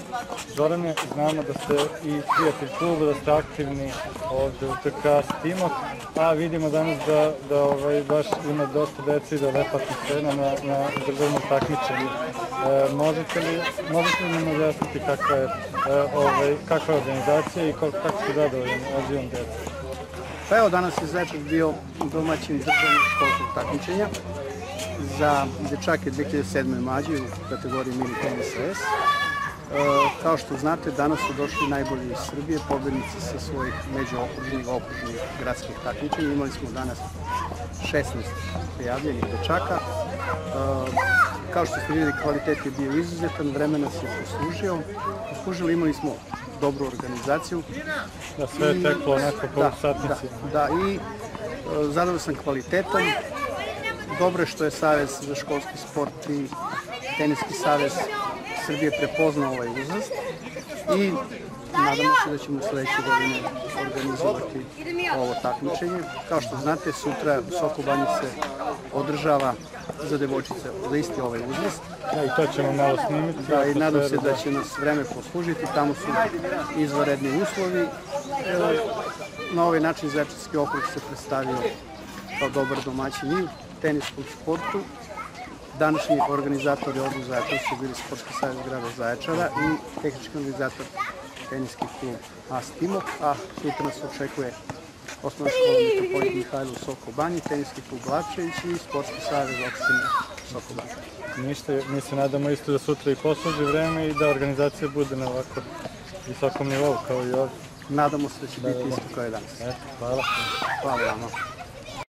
Zorane, znamo da ste i prijatelj kluba, da ste aktivni ovde u TK Stimok, a vidimo danas da baš ima dosta dece i da je lepa atmosfera na državnom takmičenju. Možete li nam objasniti kakva je organizacija i kako ste zadovoljni odzivom dece? Pa evo, danas je Zaječar bio domaćin državnog školskog takmičenja za dečake 2007. mlađe u kategoriji mini tenis S. Kao što znate, danas su došli najbolji iz Srbije, pobednici sa svojih međuokružnih i okružnih gradskih takmičenja. Imali smo danas 16 prijavljenih dečaka. Kao što ste vidjeli, kvalitet je bio izuzetan, vreme nas je poslužilo, imali smo dobru organizaciju. Da, sve je teklo onako po satnici. Da, i zadovoljan sam kvalitetom. Dobro je što je Savez za školski sport i Teniski savez Srbije prepoznao ovaj uzrast i nadamo se da ćemo sledeće godine organizovati ovo takmičenje. Kao što znate, sutra u Soko Banji se održava za devojčice za isti ovaj uzrast. Da, i to ćemo malo snimiti. Da, i nadam se da će nas vreme poslužiti. Tamo su izvanredni uslovi. Na ovaj način Zaječarski okrug se predstavio kao dobar domaćin i u teniskom sportu. Današnji organizatori ovdje u Zaječaru su bili Sportski savez grada Zaječara i tehnički organizator Teniski klub A Stimok, a sutra nas očekuje Osnovna škola Mitropolit Mihajlo u Soko Banji, Teniski klub Lapčević i Sportski savez opštine Soko Banja. Ništa, mi se nadamo isto da sutra i posluži vreme i da organizacija bude na ovako visokom nivou kao i ovdje. Nadamo se da će biti isto kao i danas. Hvala. Hvala vama.